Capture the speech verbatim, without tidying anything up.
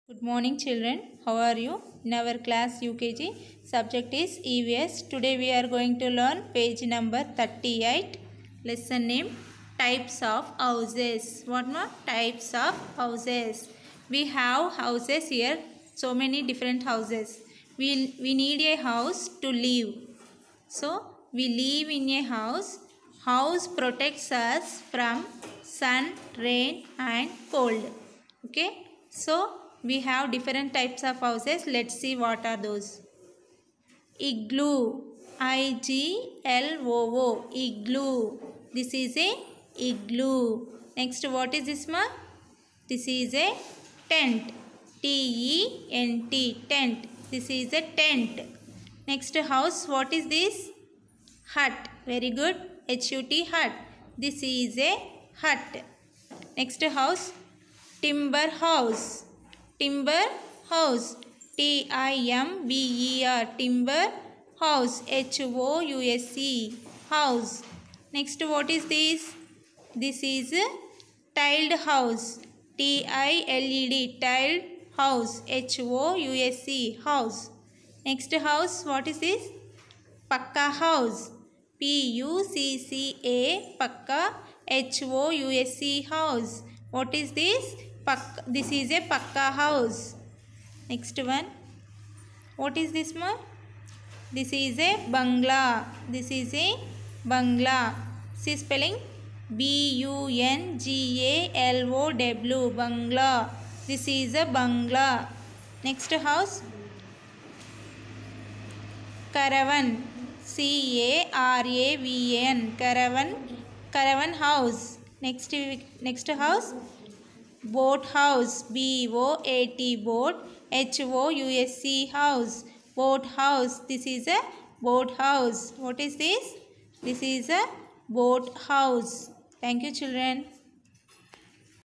Good morning children. How are you? In our class U K G subject is E V S. Today we are going to learn page number thirty-eight. Lesson name types of houses. What more? Types of houses. We have houses here. So many different houses. We, we need a house to live. So we live in a house. House protects us from sun, rain and cold. Okay. So we have different types of houses. Let's see what are those. Igloo. I G L O O. Igloo. This is a igloo. Next, what is this one? This is a tent. T E N T. Tent. This is a tent. Next house. What is this? Hut. Very good. H U T. Hut. This is a hut. Next house. Timber house. Timber house. T I M B E R. Timber house. H O U S E. House. Next, what is this? This is a tiled house. T I L E D. Tiled house. H O U S E. House. Next house. What is this? Pakka house. P U C C A. Pakka. H O U S E. House. What is this? Pakka. This is a Pakka house. Next one. What is this one? This is a bungalow. This is a bungalow. See spelling? B U N G A L O W. Bungalow. This is a bungalow. Next house. Caravan. C A R A V A N. Caravan. Caravan house. Next, next house. Boat house. B O A T. Boat. H O U S E. House. Boat house. This is a boat house. What is this? This is a boat house. Thank you children.